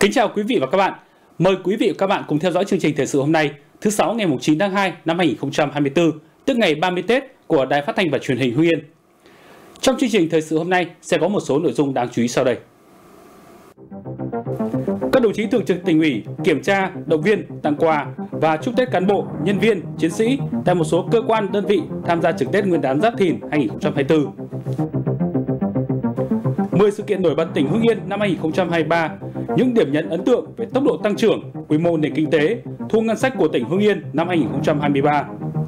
Kính chào quý vị và các bạn. Mời quý vị và các bạn cùng theo dõi chương trình thời sự hôm nay, thứ Sáu ngày 9 tháng 2 năm 2024, tức ngày 30 Tết của Đài Phát thanh và Truyền hình Hưng Yên. Trong chương trình thời sự hôm nay sẽ có một số nội dung đáng chú ý sau đây. Các đồng chí thường trực Tỉnh ủy kiểm tra, động viên, tặng quà và chúc Tết cán bộ, nhân viên, chiến sĩ tại một số cơ quan, đơn vị tham gia trực Tết Nguyên đán Giáp Thìn 2024. 10 sự kiện nổi bật tỉnh Hưng Yên năm 2023, những điểm nhấn ấn tượng về tốc độ tăng trưởng, quy mô nền kinh tế, thu ngân sách của tỉnh Hưng Yên năm 2023.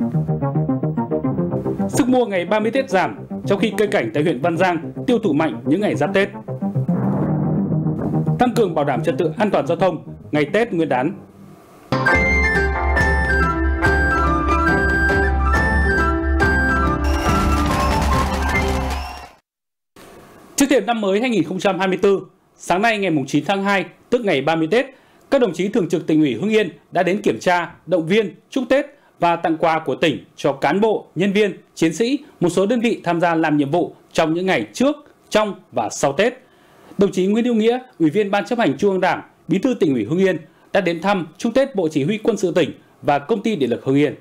Sức mua ngày 30 Tết giảm, trong khi cây cảnh tại huyện Văn Giang tiêu thụ mạnh những ngày giáp Tết. Tăng cường bảo đảm trật tự an toàn giao thông ngày Tết Nguyên đán. Trước thềm năm mới 2024, sáng nay ngày 9 tháng 2, tức ngày 30 Tết, các đồng chí thường trực Tỉnh ủy Hưng Yên đã đến kiểm tra, động viên, chúc Tết và tặng quà của tỉnh cho cán bộ, nhân viên, chiến sĩ, một số đơn vị tham gia làm nhiệm vụ trong những ngày trước, trong và sau Tết. Đồng chí Nguyễn Hữu Nghĩa, Ủy viên Ban Chấp hành Trung ương Đảng, Bí thư Tỉnh ủy Hưng Yên đã đến thăm, chúc Tết Bộ Chỉ huy Quân sự tỉnh và Công ty Điện lực Hưng Yên.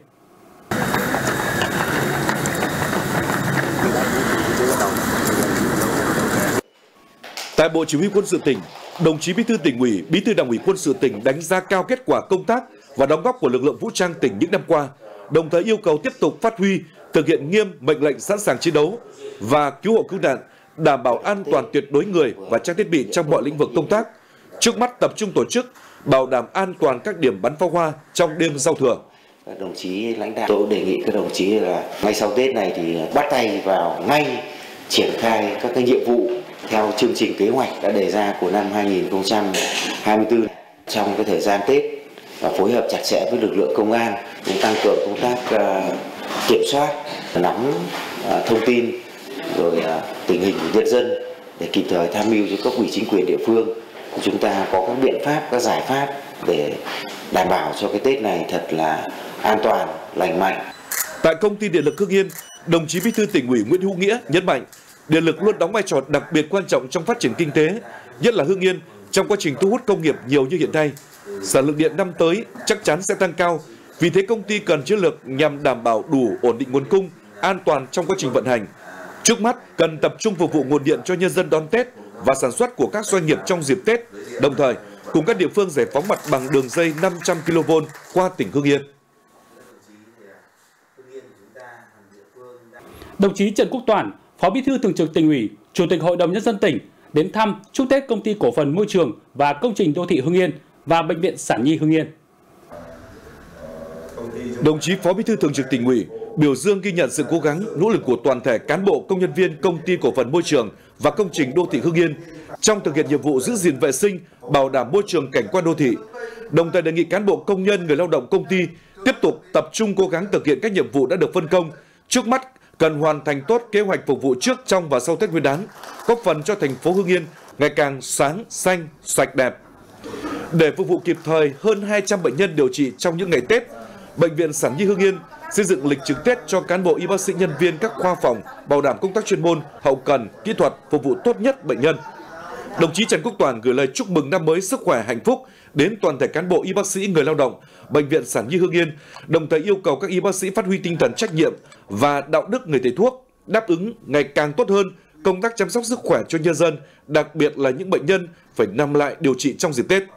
Tại Bộ Chỉ huy Quân sự tỉnh, đồng chí Bí thư Tỉnh ủy, Bí thư Đảng ủy Quân sự tỉnh đánh giá cao kết quả công tác và đóng góp của lực lượng vũ trang tỉnh những năm qua, đồng thời yêu cầu tiếp tục phát huy, thực hiện nghiêm mệnh lệnh sẵn sàng chiến đấu và cứu hộ cứu nạn, đảm bảo an toàn tuyệt đối người và trang thiết bị trong mọi lĩnh vực công tác. Trước mắt tập trung tổ chức bảo đảm an toàn các điểm bắn pháo hoa trong đêm giao thừa. Các đồng chí lãnh đạo, tôi đề nghị các đồng chí là ngay sau Tết này thì bắt tay vào ngay triển khai các cái nhiệm vụ theo chương trình kế hoạch đã đề ra của năm 2024 trong cái thời gian Tết, và phối hợp chặt chẽ với lực lượng công an cũng tăng cường công tác kiểm soát, nắm thông tin rồi tình hình của nhân dân để kịp thời tham mưu cho cấp ủy chính quyền địa phương của chúng ta có các biện pháp, các giải pháp để đảm bảo cho cái Tết này thật là an toàn, lành mạnh. Tại Công ty Điện lực Hưng Yên, đồng chí Bí thư Tỉnh ủy Nguyễn Hữu Nghĩa nhấn mạnh điện lực luôn đóng vai trò đặc biệt quan trọng trong phát triển kinh tế, nhất là Hưng Yên trong quá trình thu hút công nghiệp nhiều như hiện nay. Sản lượng điện năm tới chắc chắn sẽ tăng cao, vì thế công ty cần chiến lược nhằm đảm bảo đủ ổn định nguồn cung, an toàn trong quá trình vận hành. Trước mắt cần tập trung phục vụ nguồn điện cho nhân dân đón Tết và sản xuất của các doanh nghiệp trong dịp Tết, đồng thời cùng các địa phương giải phóng mặt bằng đường dây 500 kV qua tỉnh Hưng Yên. Đồng chí Trần Quốc Toản, Phó Bí thư Thường trực Tỉnh ủy, Chủ tịch Hội đồng Nhân dân tỉnh đến thăm, chúc Tết Công ty Cổ phần Môi trường và Công trình Đô thị Hưng Yên và Bệnh viện Sản nhi Hưng Yên. Đồng chí Phó Bí thư Thường trực Tỉnh ủy biểu dương ghi nhận sự cố gắng, nỗ lực của toàn thể cán bộ, công nhân viên Công ty Cổ phần Môi trường và Công trình Đô thị Hưng Yên trong thực hiện nhiệm vụ giữ gìn vệ sinh, bảo đảm môi trường cảnh quan đô thị. Đồng thời đề nghị cán bộ, công nhân, người lao động công ty tiếp tục tập trung cố gắng thực hiện các nhiệm vụ đã được phân công. Trước mắt cần hoàn thành tốt kế hoạch phục vụ trước, trong và sau Tết Nguyên đán, góp phần cho thành phố Hưng Yên ngày càng sáng, xanh, sạch đẹp. Để phục vụ kịp thời hơn 200 bệnh nhân điều trị trong những ngày Tết, Bệnh viện Sản nhi Hưng Yên xây dựng lịch trực Tết cho cán bộ y bác sĩ, nhân viên các khoa phòng, bảo đảm công tác chuyên môn, hậu cần, kỹ thuật phục vụ tốt nhất bệnh nhân. Đồng chí Trần Quốc Toản gửi lời chúc mừng năm mới sức khỏe, hạnh phúc đến toàn thể cán bộ y bác sĩ, người lao động Bệnh viện Sản nhi Hưng Yên, đồng thời yêu cầu các y bác sĩ phát huy tinh thần trách nhiệm và đạo đức người thầy thuốc, đáp ứng ngày càng tốt hơn công tác chăm sóc sức khỏe cho nhân dân, đặc biệt là những bệnh nhân phải nằm lại điều trị trong dịp Tết.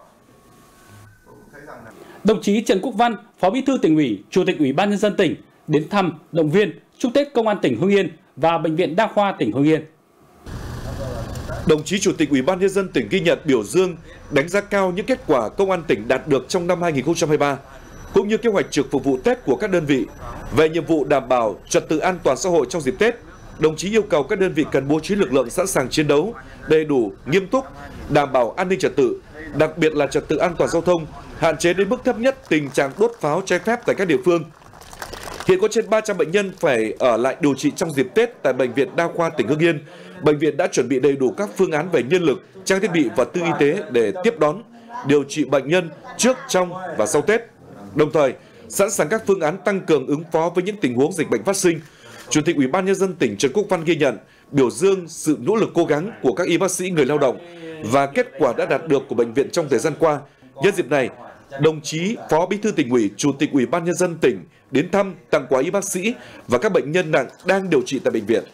Đồng chí Trần Quốc Văn, Phó Bí thư Tỉnh ủy, Chủ tịch Ủy ban Nhân dân tỉnh đến thăm, động viên, chúc Tết Công an tỉnh Hưng Yên và Bệnh viện Đa khoa tỉnh Hưng Yên. Đồng chí Chủ tịch Ủy ban Nhân dân tỉnh ghi nhận, biểu dương, đánh giá cao những kết quả Công an tỉnh đạt được trong năm 2023, cũng như kế hoạch trực phục vụ Tết của các đơn vị. Về nhiệm vụ đảm bảo trật tự an toàn xã hội trong dịp Tết, đồng chí yêu cầu các đơn vị cần bố trí lực lượng sẵn sàng chiến đấu, đầy đủ, nghiêm túc, đảm bảo an ninh trật tự, đặc biệt là trật tự an toàn giao thông, hạn chế đến mức thấp nhất tình trạng đốt pháo trái phép tại các địa phương. Hiện có trên 300 bệnh nhân phải ở lại điều trị trong dịp Tết tại Bệnh viện Đa khoa tỉnh Hưng Yên. Bệnh viện đã chuẩn bị đầy đủ các phương án về nhân lực, trang thiết bị, vật tư y tế để tiếp đón, điều trị bệnh nhân trước, trong và sau Tết. Đồng thời, sẵn sàng các phương án tăng cường ứng phó với những tình huống dịch bệnh phát sinh. Chủ tịch Ủy ban Nhân dân tỉnh Trần Quốc Văn ghi nhận, biểu dương sự nỗ lực cố gắng của các y bác sĩ người lao động và kết quả đã đạt được của bệnh viện trong thời gian qua. Nhân dịp này, đồng chí Phó Bí thư Tỉnh ủy, Chủ tịch Ủy ban Nhân dân tỉnh đến thăm, tặng quà y bác sĩ và các bệnh nhân nặng đang điều trị tại bệnh viện.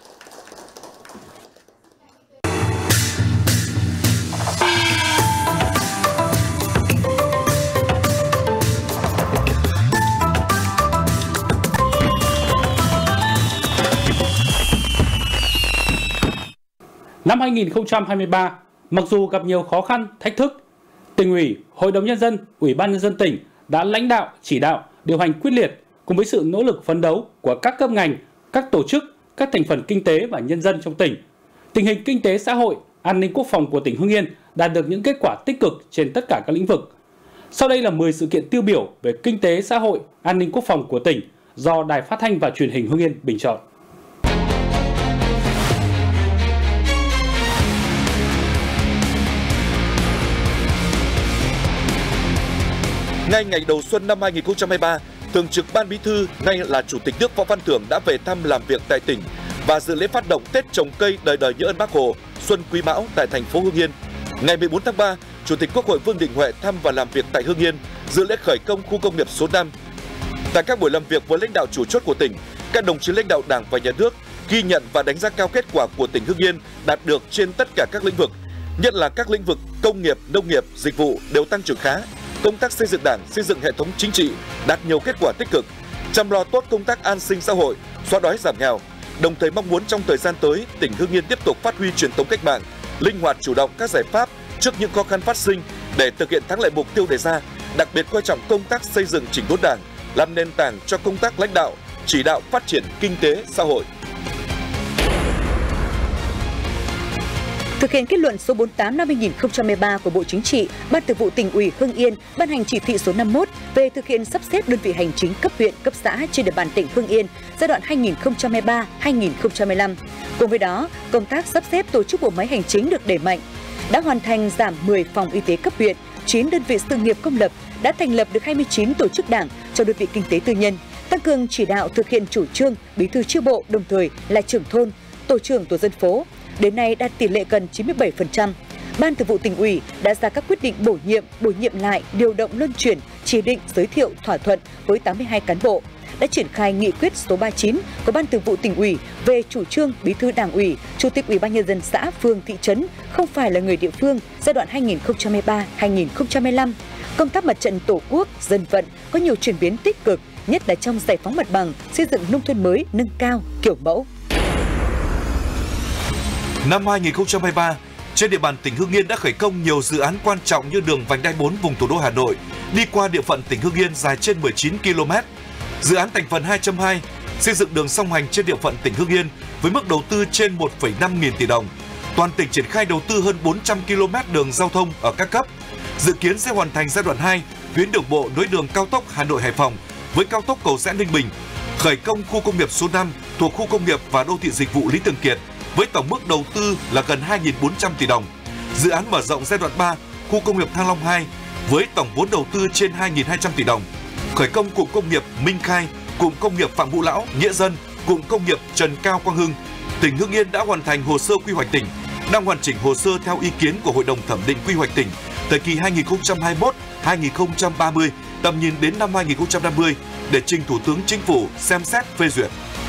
Năm 2023, mặc dù gặp nhiều khó khăn, thách thức, Tỉnh ủy, Hội đồng Nhân dân, Ủy ban Nhân dân tỉnh đã lãnh đạo, chỉ đạo, điều hành quyết liệt cùng với sự nỗ lực phấn đấu của các cấp ngành, các tổ chức, các thành phần kinh tế và nhân dân trong tỉnh. Tình hình kinh tế xã hội, an ninh quốc phòng của tỉnh Hưng Yên đạt được những kết quả tích cực trên tất cả các lĩnh vực. Sau đây là 10 sự kiện tiêu biểu về kinh tế xã hội, an ninh quốc phòng của tỉnh do Đài Phát thanh và Truyền hình Hưng Yên bình chọn. Ngay ngày đầu xuân năm 2023, Thường trực Ban Bí thư, nay là Chủ tịch nước Võ Văn Thưởng đã về thăm làm việc tại tỉnh và dự lễ phát động Tết trồng cây đời đời nhớ ơn Bác Hồ, Xuân Quý Mão tại thành phố Hưng Yên. Ngày 14 tháng 3, Chủ tịch Quốc hội Vương Đình Huệ thăm và làm việc tại Hưng Yên, dự lễ khởi công khu công nghiệp số 5. Tại các buổi làm việc với lãnh đạo chủ chốt của tỉnh, các đồng chí lãnh đạo Đảng và Nhà nước ghi nhận và đánh giá cao kết quả của tỉnh Hưng Yên đạt được trên tất cả các lĩnh vực, nhất là các lĩnh vực công nghiệp, nông nghiệp, dịch vụ đều tăng trưởng khá. Công tác xây dựng Đảng, xây dựng hệ thống chính trị đạt nhiều kết quả tích cực, chăm lo tốt công tác an sinh xã hội, xóa đói giảm nghèo. Đồng thời mong muốn trong thời gian tới, tỉnh Hưng Yên tiếp tục phát huy truyền thống cách mạng, linh hoạt chủ động các giải pháp trước những khó khăn phát sinh để thực hiện thắng lợi mục tiêu đề ra, đặc biệt coi trọng công tác xây dựng chỉnh đốn Đảng, làm nền tảng cho công tác lãnh đạo, chỉ đạo phát triển kinh tế xã hội. Thực hiện kết luận số 48 năm 2013 của Bộ Chính trị, Ban Thường vụ Tỉnh ủy Hưng Yên ban hành chỉ thị số 51 về thực hiện sắp xếp đơn vị hành chính cấp huyện, cấp xã trên địa bàn tỉnh Hưng Yên giai đoạn 2023-2025. Cùng với đó, công tác sắp xếp tổ chức bộ máy hành chính được đẩy mạnh. Đã hoàn thành giảm 10 phòng y tế cấp huyện, 9 đơn vị sự nghiệp công lập, đã thành lập được 29 tổ chức đảng cho đơn vị kinh tế tư nhân, tăng cường chỉ đạo thực hiện chủ trương bí thư chi bộ đồng thời là trưởng thôn, tổ trưởng tổ dân phố. Đến nay đạt tỷ lệ gần 97%. Ban Thường vụ Tỉnh ủy đã ra các quyết định bổ nhiệm lại, điều động luân chuyển, chỉ định, giới thiệu, thỏa thuận với 82 cán bộ. Đã triển khai nghị quyết số 39 của Ban Thường vụ Tỉnh ủy về chủ trương Bí thư Đảng ủy, Chủ tịch Ủy ban Nhân dân xã, phường, thị trấn không phải là người địa phương giai đoạn 2013-2025. Công tác mặt trận Tổ quốc, dân vận có nhiều chuyển biến tích cực, nhất là trong giải phóng mặt bằng, xây dựng nông thôn mới nâng cao, kiểu mẫu. Năm 2023, trên địa bàn tỉnh Hưng Yên đã khởi công nhiều dự án quan trọng như đường vành đai 4 vùng thủ đô Hà Nội đi qua địa phận tỉnh Hưng Yên dài trên 19 km. Dự án thành phần 2.2 xây dựng đường song hành trên địa phận tỉnh Hưng Yên với mức đầu tư trên 1,5 nghìn tỷ đồng. Toàn tỉnh triển khai đầu tư hơn 400 km đường giao thông ở các cấp. Dự kiến sẽ hoàn thành giai đoạn 2 tuyến đường bộ nối đường cao tốc Hà Nội - Hải Phòng với cao tốc Cầu Giẽ - Ninh Bình. Khởi công khu công nghiệp số 5 thuộc khu công nghiệp và đô thị dịch vụ Lý Thường Kiệt với tổng mức đầu tư là gần 2.400 tỷ đồng. Dự án mở rộng giai đoạn 3, khu công nghiệp Thăng Long 2 với tổng vốn đầu tư trên 2.200 tỷ đồng. Khởi công cụm công nghiệp Minh Khai, cụm công nghiệp Phạm Ngũ Lão, Nghĩa Dân, cụm công nghiệp Trần Cao Quang Hưng. Tỉnh Hưng Yên đã hoàn thành hồ sơ quy hoạch tỉnh, đang hoàn chỉnh hồ sơ theo ý kiến của Hội đồng thẩm định quy hoạch tỉnh thời kỳ 2021-2030, tầm nhìn đến năm 2050 để trình Thủ tướng Chính phủ xem xét phê duyệt.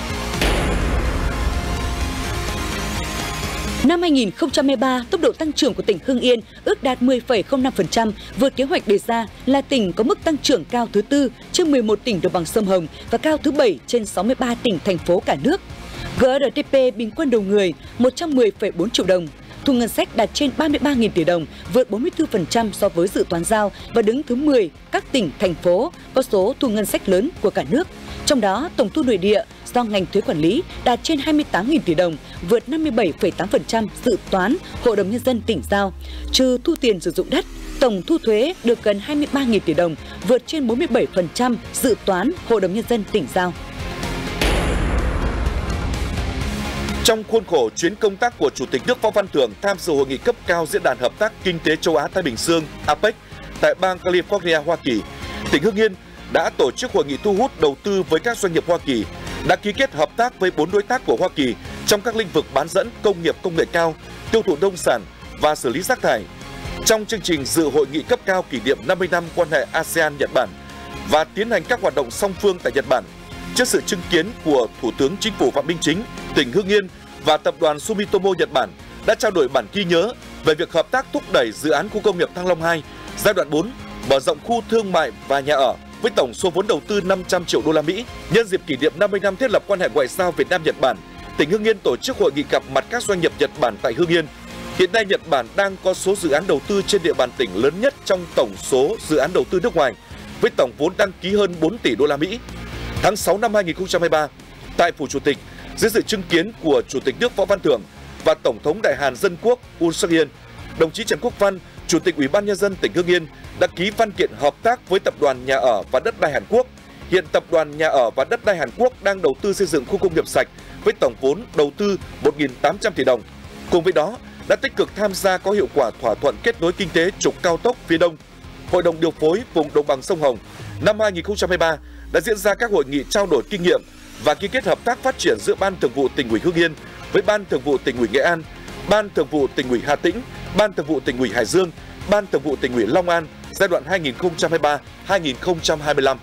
Năm 2023, tốc độ tăng trưởng của tỉnh Hưng Yên ước đạt 10,05%, vượt kế hoạch đề ra là tỉnh có mức tăng trưởng cao thứ 4 trên 11 tỉnh đồng bằng sông Hồng và cao thứ 7 trên 63 tỉnh thành phố cả nước. GRDP bình quân đầu người 110,4 triệu đồng. Thu ngân sách đạt trên 33.000 tỷ đồng, vượt 44% so với dự toán giao và đứng thứ 10 các tỉnh, thành phố có số thu ngân sách lớn của cả nước. Trong đó, tổng thu nội địa do ngành thuế quản lý đạt trên 28.000 tỷ đồng, vượt 57,8% dự toán Hội đồng Nhân dân tỉnh giao. Trừ thu tiền sử dụng đất, tổng thu thuế được gần 23.000 tỷ đồng, vượt trên 47% dự toán Hội đồng Nhân dân tỉnh giao. Trong khuôn khổ chuyến công tác của Chủ tịch nước Võ Văn Thưởng tham dự hội nghị cấp cao Diễn đàn Hợp tác Kinh tế Châu Á-Thái Bình Dương (APEC) tại bang California, Hoa Kỳ, tỉnh Hưng Yên đã tổ chức hội nghị thu hút đầu tư với các doanh nghiệp Hoa Kỳ, đã ký kết hợp tác với 4 đối tác của Hoa Kỳ trong các lĩnh vực bán dẫn, công nghiệp công nghệ cao, tiêu thụ nông sản và xử lý rác thải. Trong chương trình dự hội nghị cấp cao kỷ niệm 50 năm quan hệ ASEAN-Nhật Bản và tiến hành các hoạt động song phương tại Nhật Bản, trước sự chứng kiến của Thủ tướng Chính phủ Phạm Minh Chính, tỉnh Hưng Yên và tập đoàn Sumitomo Nhật Bản đã trao đổi bản ghi nhớ về việc hợp tác thúc đẩy dự án khu công nghiệp Thăng Long 2 giai đoạn 4, mở rộng khu thương mại và nhà ở với tổng số vốn đầu tư 500 triệu đô la Mỹ. Nhân dịp kỷ niệm 50 năm thiết lập quan hệ ngoại giao Việt Nam Nhật Bản, tỉnh Hưng Yên tổ chức hội nghị gặp mặt các doanh nghiệp Nhật Bản tại Hưng Yên. Hiện nay Nhật Bản đang có số dự án đầu tư trên địa bàn tỉnh lớn nhất trong tổng số dự án đầu tư nước ngoài với tổng vốn đăng ký hơn 4 tỷ đô la Mỹ. Tháng 6 năm 2023, tại Phủ Chủ tịch, dưới sự chứng kiến của Chủ tịch nước Võ Văn Thưởng và Tổng thống Đại Hàn Dân Quốc Yoon Suk Yeol, đồng chí Trần Quốc Văn, Chủ tịch Ủy ban Nhân dân tỉnh Hưng Yên đã ký văn kiện hợp tác với Tập đoàn Nhà ở và Đất đai Hàn Quốc. Hiện Tập đoàn Nhà ở và Đất đai Hàn Quốc đang đầu tư xây dựng khu công nghiệp sạch với tổng vốn đầu tư 1.800 tỷ đồng. Cùng với đó, đã tích cực tham gia có hiệu quả thỏa thuận kết nối kinh tế trục cao tốc phía Đông. Hội đồng điều phối vùng đồng bằng sông Hồng năm 2023 đã diễn ra các hội nghị trao đổi kinh nghiệm và ký kết hợp tác phát triển giữa Ban Thường vụ Tỉnh ủy Hưng Yên với Ban Thường vụ Tỉnh ủy Nghệ An, Ban Thường vụ Tỉnh ủy Hà Tĩnh, Ban Thường vụ Tỉnh ủy Hải Dương, Ban Thường vụ Tỉnh ủy Long An giai đoạn 2023-2025.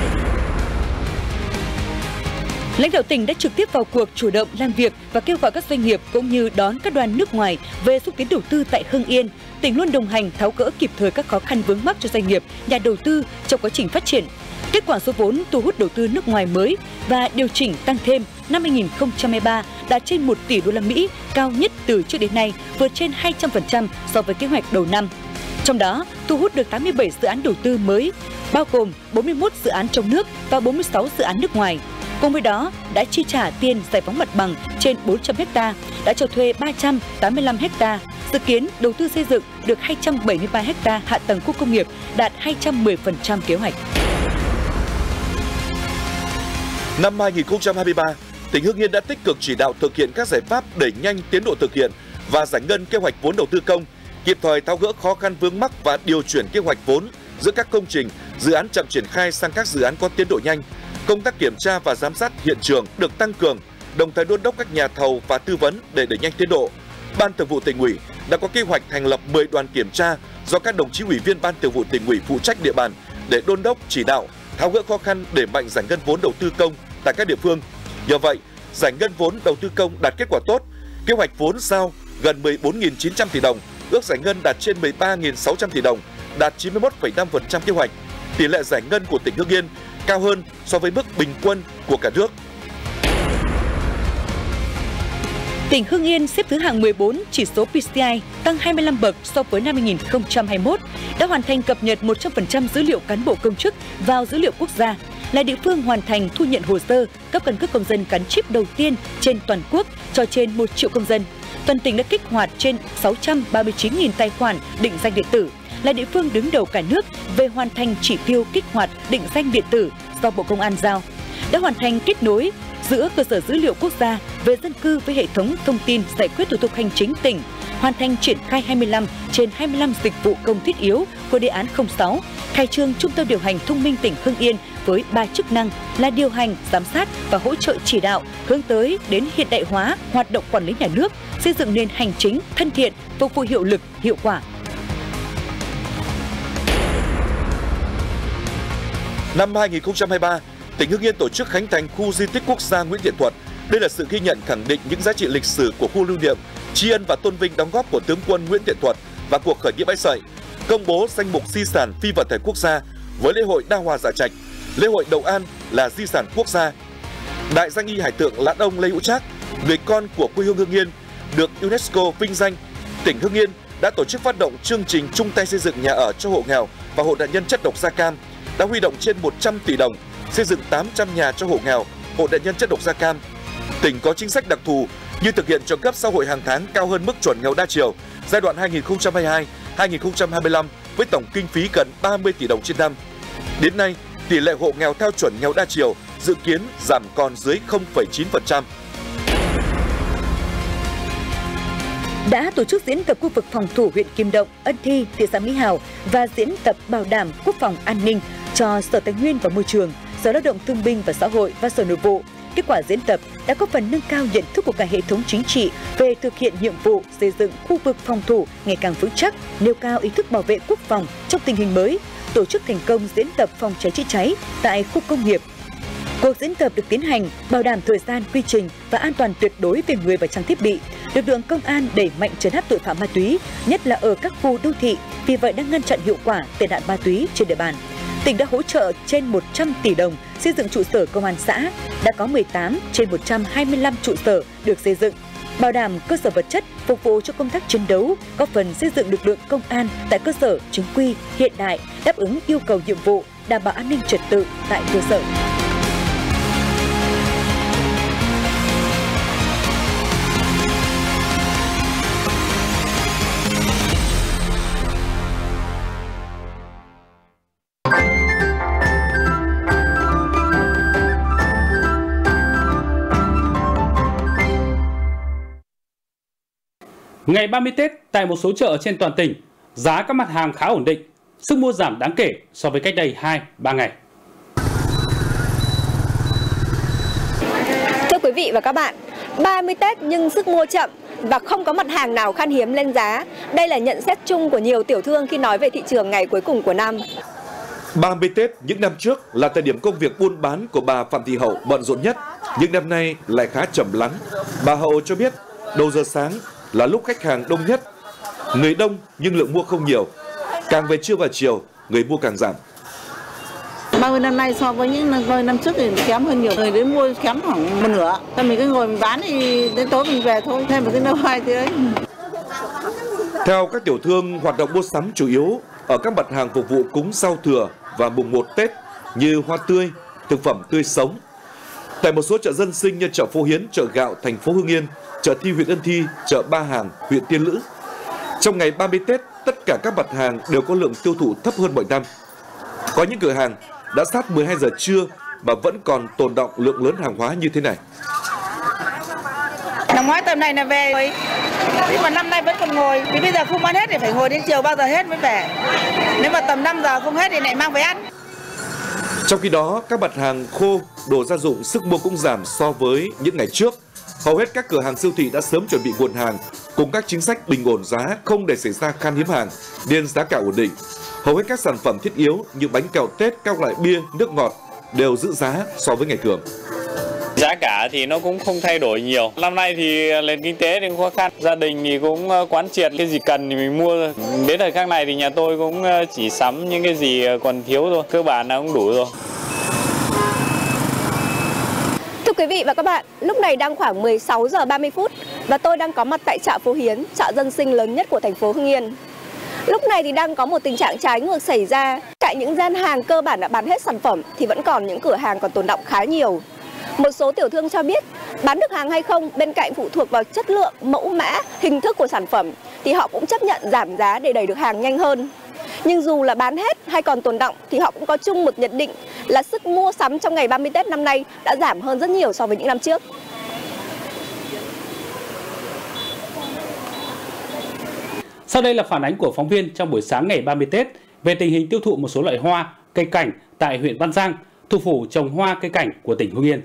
Lãnh đạo tỉnh đã trực tiếp vào cuộc chủ động làm việc và kêu gọi các doanh nghiệp cũng như đón các đoàn nước ngoài về xúc tiến đầu tư tại Hưng Yên. Tỉnh luôn đồng hành tháo gỡ kịp thời các khó khăn vướng mắc cho doanh nghiệp, nhà đầu tư trong quá trình phát triển. Kết quả số vốn thu hút đầu tư nước ngoài mới và điều chỉnh tăng thêm năm 2023 đạt trên 1 tỷ đô la Mỹ, cao nhất từ trước đến nay, vượt trên 200% so với kế hoạch đầu năm. Trong đó, thu hút được 87 dự án đầu tư mới, bao gồm 41 dự án trong nước và 46 dự án nước ngoài. Cùng với đó, đã chi trả tiền giải phóng mặt bằng trên 400 ha, đã cho thuê 385 ha, dự kiến đầu tư xây dựng được 273 ha hạ tầng khu công nghiệp, đạt 210% kế hoạch. Năm 2023, tỉnh Hưng Yên đã tích cực chỉ đạo thực hiện các giải pháp đẩy nhanh tiến độ thực hiện và giải ngân kế hoạch vốn đầu tư công, kịp thời tháo gỡ khó khăn vướng mắc và điều chuyển kế hoạch vốn giữa các công trình, dự án chậm triển khai sang các dự án có tiến độ nhanh. Công tác kiểm tra và giám sát hiện trường được tăng cường, đồng thời đôn đốc các nhà thầu và tư vấn để đẩy nhanh tiến độ. Ban Thường vụ Tỉnh ủy đã có kế hoạch thành lập 10 đoàn kiểm tra do các đồng chí ủy viên Ban Thường vụ Tỉnh ủy phụ trách địa bàn để đôn đốc chỉ đạo, tháo gỡ khó khăn để mạnh giải ngân vốn đầu tư công tại các địa phương. Nhờ vậy, giải ngân vốn đầu tư công đạt kết quả tốt, kế hoạch vốn giao gần 14.900 tỷ đồng, ước giải ngân đạt trên 13.600 tỷ đồng, đạt 91,5% kế hoạch. Tỷ lệ giải ngân của tỉnh Hưng Yên cao hơn so với mức bình quân của cả nước. Tỉnh Hưng Yên xếp thứ hạng 14 chỉ số PCI, tăng 25 bậc so với năm 2021, đã hoàn thành cập nhật 100% dữ liệu cán bộ công chức vào dữ liệu quốc gia, là địa phương hoàn thành thu nhận hồ sơ cấp căn cước công dân gắn chip đầu tiên trên toàn quốc cho trên 1 triệu công dân. Toàn tỉnh đã kích hoạt trên 639.000 tài khoản định danh điện tử, là địa phương đứng đầu cả nước về hoàn thành chỉ tiêu kích hoạt định danh điện tử do Bộ Công an giao. Đã hoàn thành kết nối giữa cơ sở dữ liệu quốc gia về dân cư với hệ thống thông tin giải quyết thủ tục hành chính tỉnh, hoàn thành triển khai 25 trên 25 dịch vụ công thiết yếu của đề án 06, khai trương trung tâm điều hành thông minh tỉnh Hưng Yên với 3 chức năng là điều hành, giám sát và hỗ trợ chỉ đạo, hướng tới đến hiện đại hóa hoạt động quản lý nhà nước, xây dựng nền hành chính thân thiện, phục vụ hiệu lực, hiệu quả. Năm 2023, tỉnh Hưng Yên tổ chức khánh thành khu di tích quốc gia Nguyễn Thiện Thuật. Đây là sự ghi nhận khẳng định những giá trị lịch sử của khu lưu niệm, tri ân và tôn vinh đóng góp của tướng quân Nguyễn Thiện Thuật và cuộc khởi nghĩa Bãi Sậy, công bố danh mục di sản phi vật thể quốc gia với lễ hội Đa Hòa Dạ Trạch, lễ hội Đậu An là di sản quốc gia. Đại danh y hải tượng Lãn Ông Lê Hữu Trác, người con của quê hương Hưng Yên, được UNESCO vinh danh. Tỉnh Hưng Yên đã tổ chức phát động chương trình chung tay xây dựng nhà ở cho hộ nghèo và hộ nạn nhân chất độc da cam, đã huy động trên 100 tỷ đồng xây dựng 800 nhà cho hộ nghèo, hộ nạn nhân chất độc da cam. Tỉnh có chính sách đặc thù như thực hiện trợ cấp xã hội hàng tháng cao hơn mức chuẩn nghèo đa chiều giai đoạn 2022-2025 với tổng kinh phí gần 30 tỷ đồng trên năm. Đến nay, tỷ lệ hộ nghèo theo chuẩn nghèo đa chiều dự kiến giảm còn dưới 0,9%. Đã tổ chức diễn tập khu vực phòng thủ huyện Kim Động, Ân Thi, thị xã Mỹ Hào và diễn tập bảo đảm quốc phòng an ninh cho Sở Tài nguyên và Môi trường, Sở Lao động Thương binh và Xã hội và Sở Nội vụ. Kết quả diễn tập đã có phần nâng cao nhận thức của cả hệ thống chính trị về thực hiện nhiệm vụ xây dựng khu vực phòng thủ ngày càng vững chắc, nêu cao ý thức bảo vệ quốc phòng trong tình hình mới, tổ chức thành công diễn tập phòng cháy chữa cháy tại khu công nghiệp. Cuộc diễn tập được tiến hành bảo đảm thời gian, quy trình và an toàn tuyệt đối về người và trang thiết bị. Lực lượng công an đẩy mạnh trấn áp tội phạm ma túy, nhất là ở các khu đô thị, vì vậy đang ngăn chặn hiệu quả tệ nạn ma túy trên địa bàn. Tỉnh đã hỗ trợ trên 100 tỷ đồng xây dựng trụ sở công an xã, đã có 18 trên 125 trụ sở được xây dựng, bảo đảm cơ sở vật chất phục vụ cho công tác chiến đấu, góp phần xây dựng lực lượng công an tại cơ sở chính quy, hiện đại, đáp ứng yêu cầu nhiệm vụ, đảm bảo an ninh trật tự tại cơ sở. Ngày 30 Tết, tại một số chợ trên toàn tỉnh, giá các mặt hàng khá ổn định, sức mua giảm đáng kể so với cách đây 2-3 ngày. Thưa quý vị và các bạn, 30 Tết nhưng sức mua chậm và không có mặt hàng nào khan hiếm lên giá. Đây là nhận xét chung của nhiều tiểu thương khi nói về thị trường ngày cuối cùng của năm. 30 Tết những năm trước là thời điểm công việc buôn bán của bà Phạm Thị Hậu bận rộn nhất, nhưng năm nay lại khá trầm lắng. Bà Hậu cho biết, đầu giờ sáng là lúc khách hàng đông nhất. Người đông nhưng lượng mua không nhiều. Càng về trưa và chiều, người mua càng giảm. 30 năm nay so với những năm trước thì kém hơn nhiều. Người đến mua kém khoảng một nửa. Thôi mình cứ ngồi mình bán thì đến tối mình về thôi. Thêm một cái nấu hai thì đấy. Theo các tiểu thương, hoạt động mua sắm chủ yếu ở các mặt hàng phục vụ cúng giao thừa và mùng 1 Tết như hoa tươi, thực phẩm tươi sống. Tại một số chợ dân sinh như chợ Phố Hiến, chợ gạo thành phố Hưng Yên, chợ Thi huyện Ân Thi, chợ Ba Hàng, huyện Tiên Lữ. Trong ngày 30 Tết, tất cả các mặt hàng đều có lượng tiêu thụ thấp hơn mọi năm. Có những cửa hàng đã sát 12 giờ trưa mà vẫn còn tồn đọng lượng lớn hàng hóa như thế này. Năm ngoái tầm này là về, nhưng mà năm nay vẫn còn ngồi. Vì bây giờ không bán hết thì phải ngồi đến chiều bao giờ hết mới về. Nếu mà tầm 5 giờ không hết thì lại mang về ăn. Trong khi đó, các mặt hàng khô, đồ gia dụng sức mua cũng giảm so với những ngày trước. Hầu hết các cửa hàng siêu thị đã sớm chuẩn bị nguồn hàng cùng các chính sách bình ổn giá không để xảy ra khan hiếm hàng, nên giá cả ổn định. Hầu hết các sản phẩm thiết yếu như bánh kẹo Tết, các loại bia, nước ngọt đều giữ giá so với ngày thường. Giá cả thì nó cũng không thay đổi nhiều. Năm nay thì nền kinh tế thì khó khăn, gia đình thì cũng quán triệt cái gì cần thì mình mua. Đến thời khắc này thì nhà tôi cũng chỉ sắm những cái gì còn thiếu thôi, cơ bản là cũng đủ rồi. Thưa quý vị và các bạn, lúc này đang khoảng 16 giờ 30 phút và tôi đang có mặt tại chợ Phố Hiến, chợ dân sinh lớn nhất của thành phố Hưng Yên. Lúc này thì đang có một tình trạng trái ngược xảy ra. Tại những gian hàng cơ bản đã bán hết sản phẩm thì vẫn còn những cửa hàng còn tồn đọng khá nhiều. Một số tiểu thương cho biết bán được hàng hay không bên cạnh phụ thuộc vào chất lượng, mẫu mã, hình thức của sản phẩm thì họ cũng chấp nhận giảm giá để đẩy được hàng nhanh hơn. Nhưng dù là bán hết hay còn tồn đọng thì họ cũng có chung một nhận định là sức mua sắm trong ngày 30 Tết năm nay đã giảm hơn rất nhiều so với những năm trước. Sau đây là phản ánh của phóng viên trong buổi sáng ngày 30 Tết về tình hình tiêu thụ một số loại hoa, cây cảnh tại huyện Văn Giang, thủ phủ trồng hoa cây cảnh của tỉnh Hưng Yên.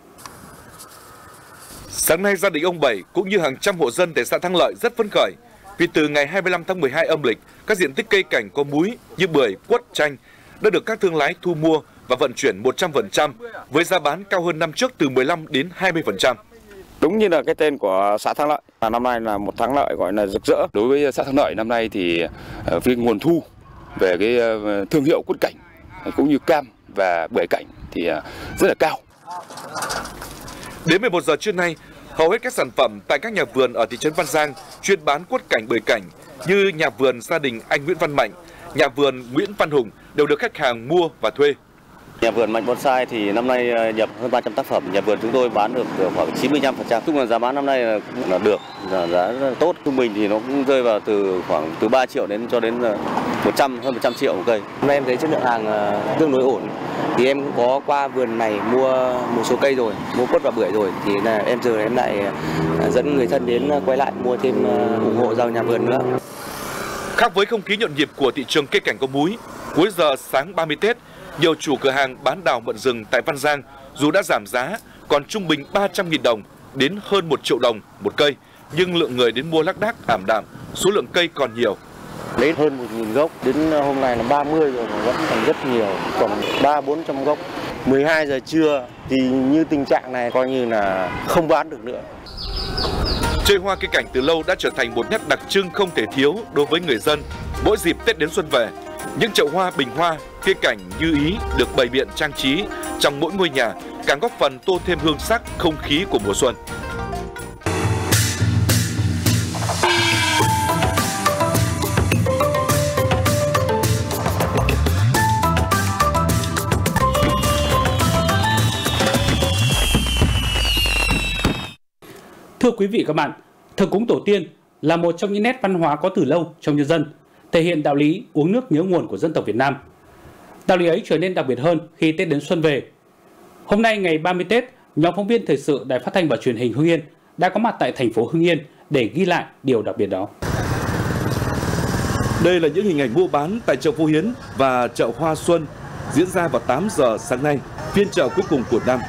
Sáng nay, gia đình ông Bảy cũng như hàng trăm hộ dân tại xã Thắng Lợi rất phấn khởi vì từ ngày 25 tháng 12 âm lịch, các diện tích cây cảnh có múi như bưởi, quất, chanh đã được các thương lái thu mua và vận chuyển 100% với giá bán cao hơn năm trước từ 15 đến 20%. Đúng như là cái tên của xã Thắng Lợi, năm nay là một Thắng Lợi gọi là rực rỡ. Đối với xã Thắng Lợi năm nay thì cái nguồn thu về cái thương hiệu quất cảnh cũng như cam và bưởi cảnh thì rất là cao. Đến 11 giờ trưa nay, hầu hết các sản phẩm tại các nhà vườn ở thị trấn Văn Giang chuyên bán quất cảnh bưởi cảnh như nhà vườn gia đình anh Nguyễn Văn Mạnh, nhà vườn Nguyễn Văn Hùng đều được khách hàng mua và thuê. Nhà vườn Mạnh Bonsai thì năm nay nhập hơn 300 tác phẩm, nhà vườn chúng tôi bán được khoảng 95%. Chung là giá bán năm nay là được, giá rất tốt. Trung bình thì nó cũng rơi vào từ 3 triệu đến cho đến hơn 100 triệu một cây. Hôm nay em thấy chất lượng hàng tương đối ổn. Thì em cũng có qua vườn này mua một số cây rồi, mua quất và bưởi rồi. Thì là em lại dẫn người thân đến quay lại mua thêm ủng hộ rau nhà vườn nữa. Khác với không khí nhộn nhịp của thị trường cây cảnh có múi, cuối giờ sáng 30 Tết, nhiều chủ cửa hàng bán đào mận rừng tại Văn Giang dù đã giảm giá còn trung bình 300.000 đồng đến hơn 1 triệu đồng một cây, nhưng lượng người đến mua lác đác ảm đạm, số lượng cây còn nhiều. Lấy hơn 1.000 gốc, đến hôm nay là 30 rồi mà vẫn còn rất nhiều, còn 300-400 gốc. 12 giờ trưa thì như tình trạng này coi như là không bán được nữa. Chơi hoa cây cảnh từ lâu đã trở thành một nét đặc trưng không thể thiếu đối với người dân. Mỗi dịp Tết đến xuân về, những chậu hoa, bình hoa, cây cảnh như ý được bày biện trang trí trong mỗi ngôi nhà, càng góp phần tô thêm hương sắc, không khí của mùa xuân. Thưa quý vị các bạn, thờ cúng tổ tiên là một trong những nét văn hóa có từ lâu trong nhân dân, thể hiện đạo lý uống nước nhớ nguồn của dân tộc Việt Nam. Đạo lý ấy trở nên đặc biệt hơn khi Tết đến xuân về. Hôm nay ngày 30 Tết, nhóm phóng viên thời sự Đài Phát thanh và Truyền hình Hưng Yên đã có mặt tại thành phố Hưng Yên để ghi lại điều đặc biệt đó. Đây là những hình ảnh mua bán tại chợ Phú Hiến và chợ Hoa Xuân diễn ra vào 8 giờ sáng nay, phiên chợ cuối cùng của năm.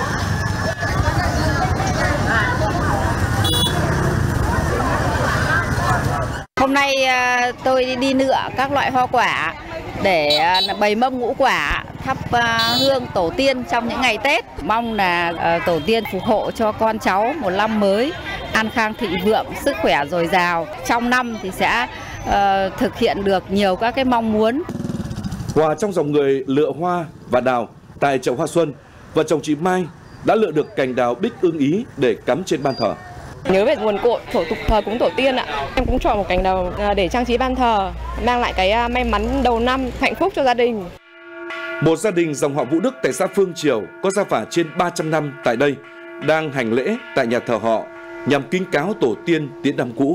Hôm nay tôi đi lựa các loại hoa quả để bày mâm ngũ quả, thắp hương tổ tiên trong những ngày Tết. Mong là tổ tiên phù hộ cho con cháu một năm mới an khang thịnh vượng, sức khỏe dồi dào. Trong năm thì sẽ thực hiện được nhiều các cái mong muốn. Hòa trong dòng người lựa hoa và đào tại chợ Hoa Xuân, vợ chồng chị Mai đã lựa được cành đào bích ưng ý để cắm trên ban thờ. Nhớ về nguồn cội thủ tục thờ cúng tổ tiên ạ. Em cũng chọn một cành đào để trang trí ban thờ, mang lại cái may mắn đầu năm, hạnh phúc cho gia đình. Một gia đình dòng họ Vũ Đức tại xã Phương Triều có gia phả trên 300 năm tại đây đang hành lễ tại nhà thờ họ nhằm kính cáo tổ tiên tiến năm cũ.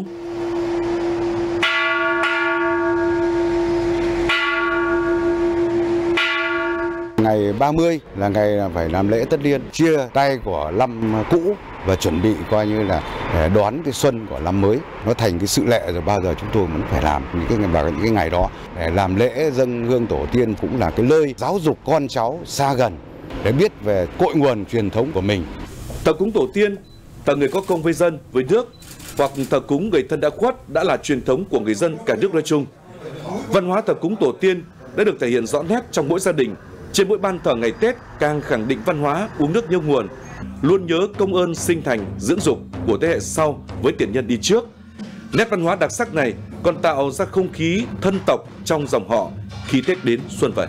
Ngày 30 là ngày phải làm lễ tất niên, chia tay của năm cũ và chuẩn bị coi như là để đón cái xuân của năm mới. Nó thành cái sự lệ rồi, bao giờ chúng tôi vẫn phải làm những cái ngày đó để làm lễ dâng hương tổ tiên, cũng là cái nơi giáo dục con cháu xa gần để biết về cội nguồn truyền thống của mình. Thờ cúng tổ tiên, thờ người có công với dân, với nước, hoặc thờ cúng người thân đã khuất đã là truyền thống của người dân cả nước nói chung. Văn hóa thờ cúng tổ tiên đã được thể hiện rõ nét trong mỗi gia đình. Trên mỗi ban thờ ngày Tết càng khẳng định văn hóa uống nước nhớ nguồn, luôn nhớ công ơn sinh thành, dưỡng dục của thế hệ sau với tiền nhân đi trước. Nét văn hóa đặc sắc này còn tạo ra không khí thân tộc trong dòng họ khi Tết đến xuân về.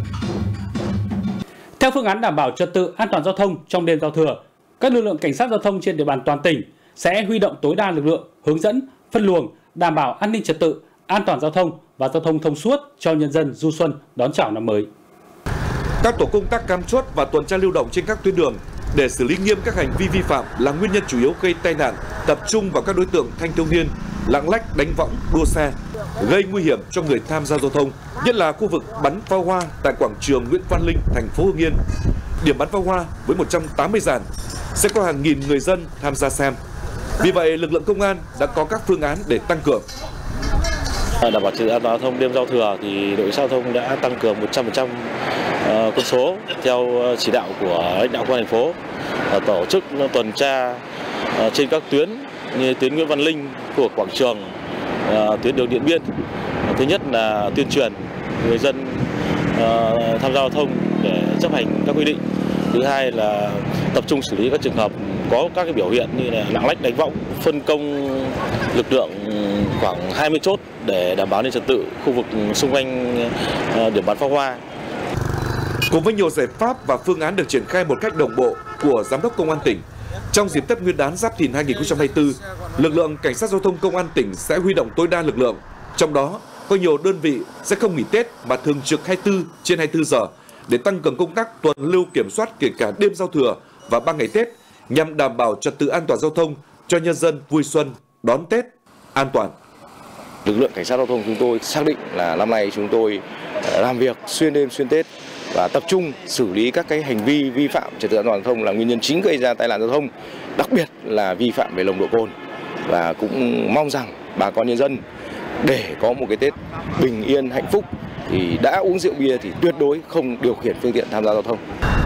Theo phương án đảm bảo trật tự an toàn giao thông trong đêm giao thừa, các lực lượng cảnh sát giao thông trên địa bàn toàn tỉnh sẽ huy động tối đa lực lượng hướng dẫn, phân luồng, đảm bảo an ninh trật tự, an toàn giao thông và giao thông thông suốt cho nhân dân du xuân đón chào năm mới. Các tổ công tác cắm chốt và tuần tra lưu động trên các tuyến đường để xử lý nghiêm các hành vi vi phạm là nguyên nhân chủ yếu gây tai nạn, tập trung vào các đối tượng thanh thiếu niên lạng lách đánh võng, đua xe, gây nguy hiểm cho người tham gia giao thông, nhất là khu vực bắn pháo hoa tại quảng trường Nguyễn Văn Linh, thành phố Hưng Yên. Điểm bắn pháo hoa với 180 dàn sẽ có hàng nghìn người dân tham gia xem. Vì vậy, lực lượng công an đã có các phương án để tăng cường. Đảm bảo trật tự an toàn giao thông đêm giao thừa thì đội giao thông đã tăng cường 100% quân số theo chỉ đạo của lãnh đạo công an thành phố, tổ chức tuần tra trên các tuyến như tuyến Nguyễn Văn Linh của quảng trường, tuyến đường Điện Biên. Thứ nhất là tuyên truyền người dân tham gia giao thông để chấp hành các quy định. Thứ hai là tập trung xử lý các trường hợp có các cái biểu hiện như là lạng lách đánh võng, phân công lực lượng khoảng 20 chốt để đảm bảo an ninh trật tự khu vực xung quanh điểm bắn pháo hoa. Cùng với nhiều giải pháp và phương án được triển khai một cách đồng bộ của Giám đốc Công an tỉnh, trong dịp Tết Nguyên đán Giáp Thìn 2024, lực lượng Cảnh sát Giao thông Công an tỉnh sẽ huy động tối đa lực lượng. Trong đó, có nhiều đơn vị sẽ không nghỉ Tết mà thường trực 24/24 giờ để tăng cường công tác tuần lưu kiểm soát kể cả đêm giao thừa và 3 ngày Tết nhằm đảm bảo trật tự an toàn giao thông cho nhân dân vui xuân đón Tết an toàn. Lực lượng Cảnh sát Giao thông chúng tôi xác định là năm nay chúng tôi làm việc xuyên đêm xuyên Tết và tập trung xử lý các cái hành vi vi phạm trật tự an toàn giao thông là nguyên nhân chính gây ra tai nạn giao thông, đặc biệt là vi phạm về nồng độ cồn. Và cũng mong rằng bà con nhân dân để có một cái Tết bình yên hạnh phúc thì đã uống rượu bia thì tuyệt đối không điều khiển phương tiện tham gia giao thông.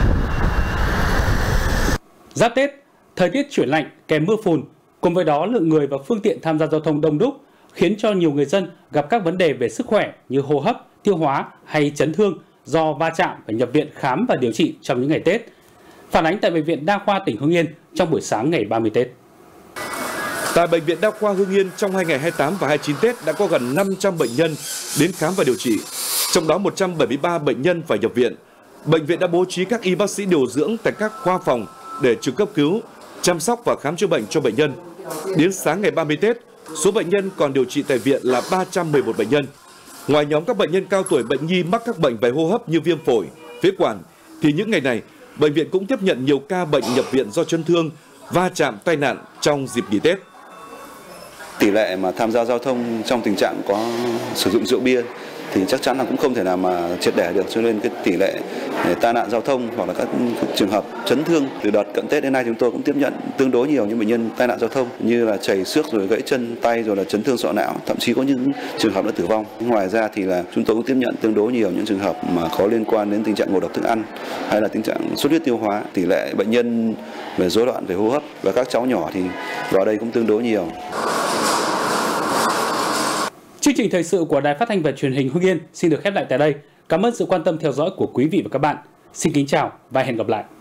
Giáp Tết, thời tiết chuyển lạnh kèm mưa phùn, cùng với đó lượng người và phương tiện tham gia giao thông đông đúc khiến cho nhiều người dân gặp các vấn đề về sức khỏe như hô hấp, tiêu hóa hay chấn thương do va chạm phải nhập viện khám và điều trị trong những ngày Tết. Phản ánh tại Bệnh viện Đa khoa tỉnh Hưng Yên trong buổi sáng ngày 30 Tết. Tại Bệnh viện Đa khoa Hưng Yên trong 2 ngày 28 và 29 Tết đã có gần 500 bệnh nhân đến khám và điều trị, trong đó 173 bệnh nhân phải nhập viện. Bệnh viện đã bố trí các y bác sĩ điều dưỡng tại các khoa phòng để trực cấp cứu, chăm sóc và khám chữa bệnh cho bệnh nhân. Đến sáng ngày 30 Tết, số bệnh nhân còn điều trị tại viện là 311 bệnh nhân. Ngoài nhóm các bệnh nhân cao tuổi bệnh nhi mắc các bệnh về hô hấp như viêm phổi, phế quản, thì những ngày này, bệnh viện cũng tiếp nhận nhiều ca bệnh nhập viện do chấn thương, va chạm, tai nạn trong dịp nghỉ Tết. Tỷ lệ mà tham gia giao thông trong tình trạng có sử dụng rượu bia thì chắc chắn là cũng không thể nào mà triệt để được, cho nên cái tỷ lệ tai nạn giao thông hoặc là các trường hợp chấn thương từ đợt cận Tết đến nay chúng tôi cũng tiếp nhận tương đối nhiều những bệnh nhân tai nạn giao thông như là chảy xước rồi gãy chân tay rồi là chấn thương sọ não, thậm chí có những trường hợp đã tử vong. Ngoài ra thì là chúng tôi cũng tiếp nhận tương đối nhiều những trường hợp mà có liên quan đến tình trạng ngộ độc thức ăn hay là tình trạng xuất huyết tiêu hóa. Tỷ lệ bệnh nhân về rối loạn về hô hấp và các cháu nhỏ thì vào đây cũng tương đối nhiều. Chương trình thời sự của Đài Phát thanh và Truyền hình Hưng Yên xin được khép lại tại đây. Cảm ơn sự quan tâm theo dõi của quý vị và các bạn. Xin kính chào và hẹn gặp lại.